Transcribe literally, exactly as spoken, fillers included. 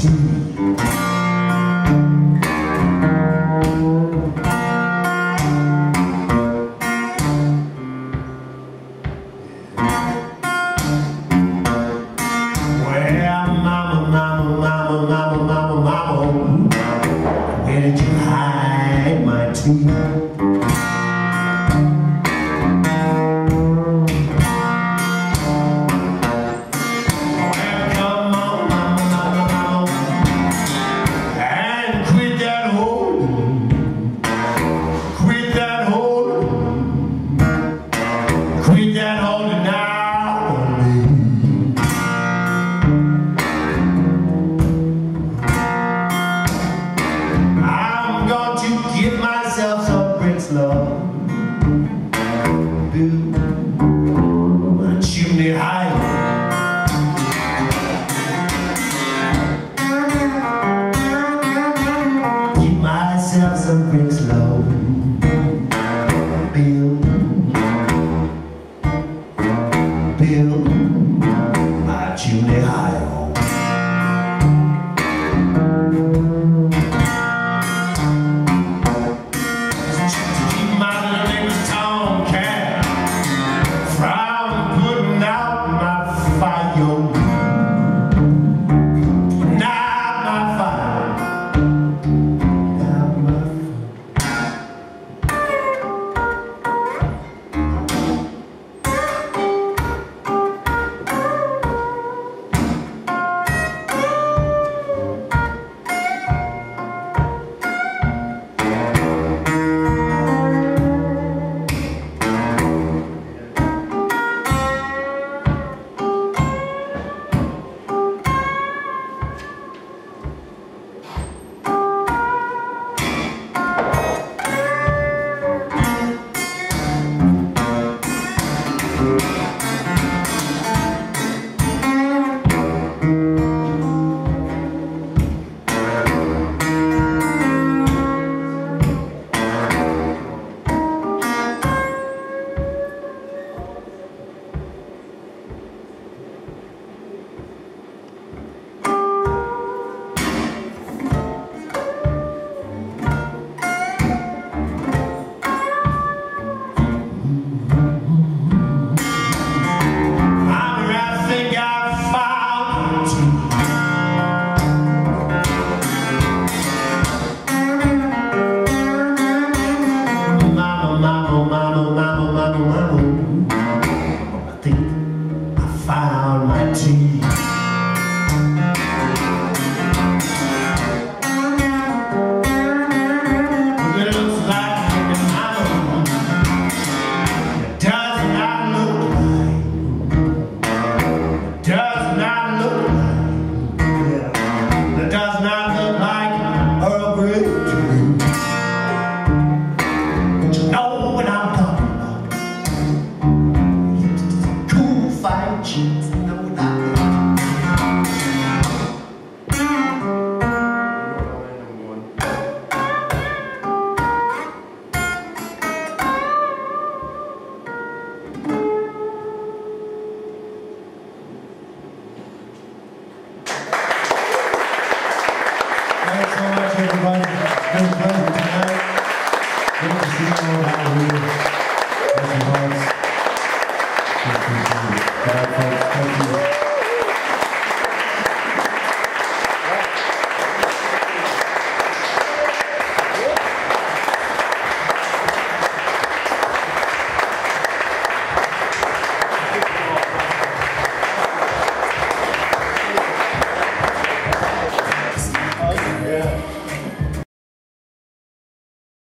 tea. Well, mama, mama, mama, mama, mama, mama, where did you hide my tea? Give myself some bricks, love. Build my chimney high. Give myself some bricks, love. Build, build my chimney high. Found my tea. It looks like it does not look like, does not look like, it does not look like Earl Grey to me. But you know what I'm talking about. Cool fire cheeks. Thanks so much, everybody. It's been a pleasure tonight. Good to see you all out here. Thank you, folks. Thank you.